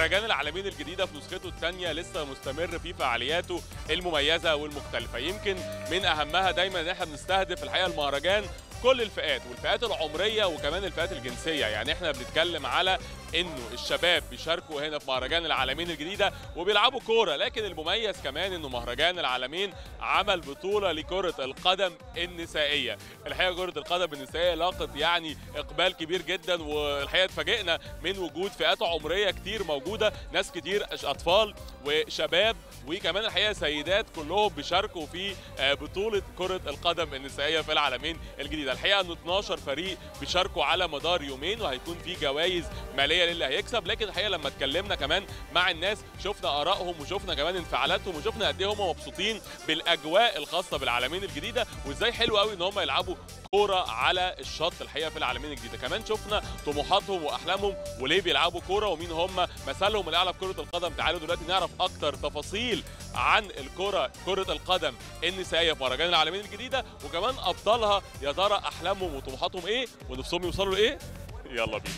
مهرجان العالمين الجديدة في نسخته الثانية لسه مستمر في فعالياته المميزة والمختلفة. يمكن من أهمها دايما إن احنا بنستهدف الحقيقة المهرجان كل الفئات والفئات العمرية وكمان الفئات الجنسية. يعني احنا بنتكلم على انه الشباب بيشاركوا هنا في مهرجان العالمين الجديدة وبيلعبوا كورة، لكن المميز كمان انه مهرجان العالمين عمل بطولة لكرة القدم النسائية. الحقيقة كرة القدم النسائية لاقت يعني اقبال كبير جدا، والحقيقة اتفاجئنا من وجود فئات عمرية كتير موجودة، ناس كتير اطفال وشباب وكمان الحقيقة سيدات كلهم بيشاركوا في بطولة كرة القدم النسائية في العالمين الجديدة. الحقيقة انه 12 فريق بيشاركوا على مدار يومين وهيكون في جوائز ماليه للي هيكسب، لكن الحقيقه لما اتكلمنا كمان مع الناس شفنا ارائهم وشفنا كمان انفعالاتهم وشفنا قد ايه هم مبسوطين بالاجواء الخاصه بالعالمين الجديده، وازاي حلو قوي ان هم يلعبوا كوره على الشط الحقيقه في العالمين الجديده. كمان شفنا طموحاتهم واحلامهم وليه بيلعبوا كوره ومين هم مثلهم اللي يلعب كره القدم. تعالوا دلوقتي نعرف اكتر تفاصيل عن كره القدم النسائيه في مهرجان العالمين الجديده، وكمان ابطالها يا ترى احلامهم وطموحاتهم ايه ونفسهم يوصلوا لايه. يلا بينا.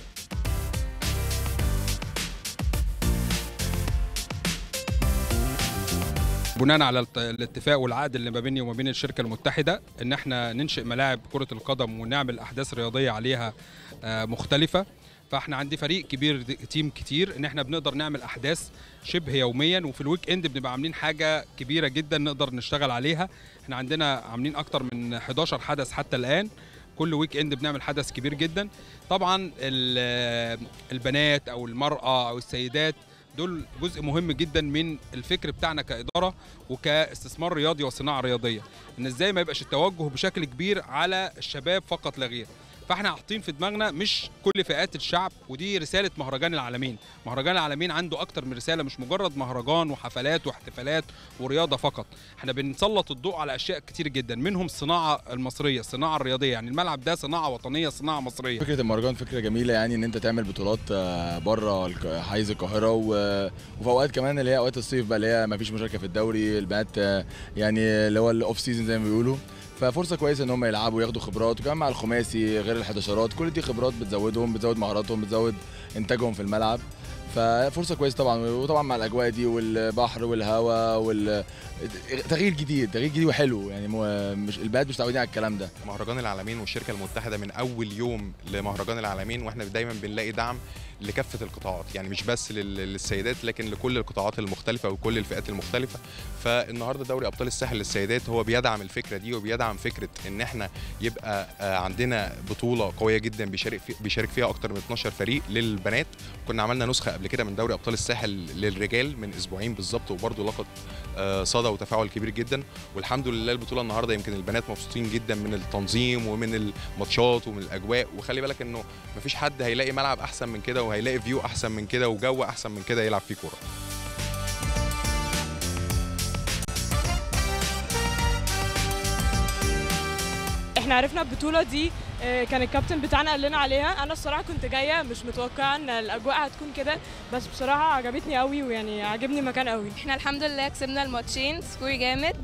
بناء على الاتفاق والعقد اللي ما بيني وما بين الشركه المتحده ان احنا ننشئ ملاعب كره القدم ونعمل احداث رياضيه عليها مختلفه، فاحنا عندي فريق كبير تيم كتير ان احنا بنقدر نعمل احداث شبه يوميا، وفي الويك اند بنبقى عاملين حاجه كبيره جدا نقدر نشتغل عليها. احنا عندنا عاملين اكتر من 11 حدث حتى الان، كل ويك اند بنعمل حدث كبير جدا. طبعا البنات او المراه او السيدات دول جزء مهم جدا من الفكر بتاعنا كإدارة وكاستثمار رياضي وصناعة رياضية، ان ازاي ما يبقاش التوجه بشكل كبير على الشباب فقط لا غير. فاحنا حاطين في دماغنا مش كل فئات الشعب، ودي رسالة مهرجان العالمين. مهرجان العالمين عنده اكتر من رسالة، مش مجرد مهرجان وحفلات واحتفالات ورياضة فقط. احنا بنسلط الضوء على اشياء كتير جدا، منهم الصناعة المصرية، الصناعة الرياضية. يعني الملعب ده صناعة وطنية، صناعة مصرية. فكرة المهرجان فكرة جميلة، يعني ان انت تعمل بطولات بره حيز القاهرة، وفي اوقات كمان اللي هي اوقات الصيف بقى اللي هي ما فيش مشاركة في الدوري، البنات يعني اللي هو الاوف سيزون زي ما بيقولوا، ففرصه كويسه ان هم يلعبوا وياخدوا خبرات، وكمان مع الخماسي غير الحداشرات، كل دي خبرات بتزودهم، بتزود مهاراتهم، بتزود انتاجهم في الملعب. ففرصه كويسه طبعا، وطبعا مع الاجواء دي والبحر والهواء تغيير جديد وحلو. يعني مش البلد مش متعودين على الكلام ده. مهرجان العالمين والشركه المتحده من اول يوم لمهرجان العالمين واحنا دايما بنلاقي دعم لكافه القطاعات، يعني مش بس للسيدات لكن لكل القطاعات المختلفه وكل الفئات المختلفه. فالنهارده دوري ابطال الساحل للسيدات هو بيدعم الفكره دي، وبيدعم فكره ان احنا يبقى عندنا بطوله قويه جدا بيشارك فيها اكتر من 12 فريق. للبنات كنا عملنا نسخه قبل كده من دوري ابطال الساحل للرجال من اسبوعين بالظبط، وبرده لقت صدى وتفاعل كبير جدا. والحمد لله البطوله النهارده يمكن البنات مبسوطين جدا من التنظيم ومن الماتشات ومن الاجواء، وخلي بالك انه مفيش حد هيلاقي ملعب احسن من كده وهيلاقي فيو احسن من كده وجو احسن من كده يلعب فيه كوره. احنا عرفنا البطوله دي كان الكابتن بتاعنا قال لنا عليها. انا الصراحه كنت جايه مش متوقعه ان الاجواء هتكون كده، بس بصراحه عجبتني قوي ويعني عجبني المكان قوي. احنا الحمد لله كسبنا الماتشين سكور جامد،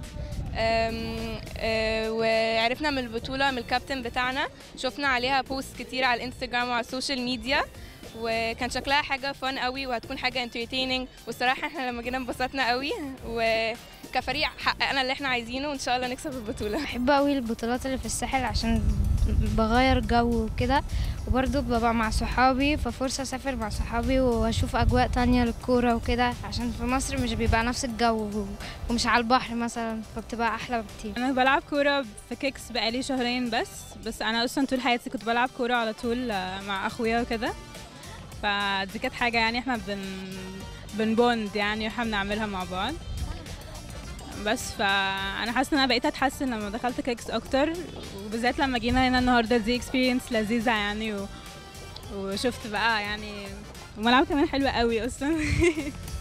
وعرفنا من البطوله من الكابتن بتاعنا، شفنا عليها بوست كتير على الانستجرام وعلى السوشيال ميديا، وكان شكلها حاجه فن قوي وهتكون حاجه انترتيننج. والصراحه احنا لما جينا انبسطنا قوي، وكفريق حققنا اللي احنا عايزينه وان شاء الله نكسب البطوله. بحب قوي البطولات اللي في الساحل عشان بغير جو وكده، وبرضه ببقى مع صحابي، ففرصه اسافر مع صحابي واشوف اجواء تانية للكوره وكده، عشان في مصر مش بيبقى نفس الجو ومش على البحر مثلا، فبتبقى احلى بكتير. انا بلعب كوره في كيكس بقالي شهرين بس انا اصلا طول حياتي كنت بلعب كوره على طول مع اخويا وكده، فدي كانت حاجه يعني احنا بنبوند يعني واحنا بنعملها مع بعض. بس فانا حاسه ان انا بقيت اتحسن لما دخلت كيكس اكتر، وبالذات لما جينا هنا النهارده دي اكسبيرينس لذيذه يعني، وشفت بقى يعني الملعب كمان حلوه قوي اصلا.